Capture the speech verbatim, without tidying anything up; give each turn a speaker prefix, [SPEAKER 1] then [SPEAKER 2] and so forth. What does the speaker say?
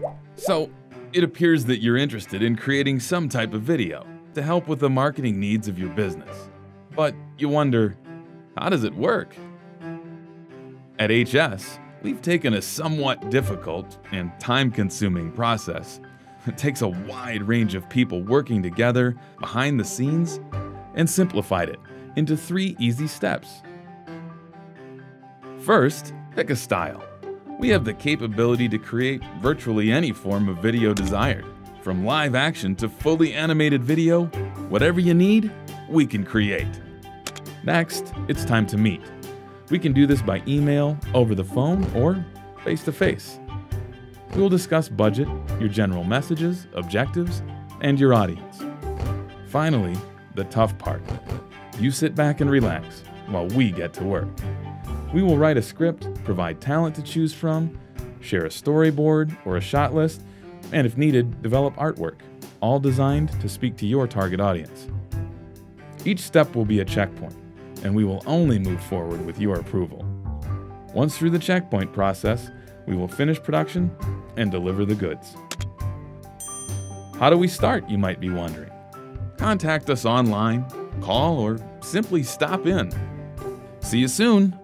[SPEAKER 1] So, it appears that you're interested in creating some type of video to help with the marketing needs of your business. But you wonder, how does it work? At H S, we've taken a somewhat difficult and time-consuming process. It takes a wide range of people working together behind the scenes and simplified it into three easy steps. First, pick a style. We have the capability to create virtually any form of video desired. From live action to fully animated video, whatever you need, we can create. Next, it's time to meet. We can do this by email, over the phone, or face-to-face. We will discuss budget, your general messages, objectives, and your audience. Finally, the tough part. You sit back and relax while we get to work. We will write a script, provide talent to choose from, share a storyboard or a shot list, and if needed, develop artwork, all designed to speak to your target audience. Each step will be a checkpoint, and we will only move forward with your approval. Once through the checkpoint process, we will finish production and deliver the goods. How do we start, you might be wondering? Contact us online, call, or simply stop in. See you soon!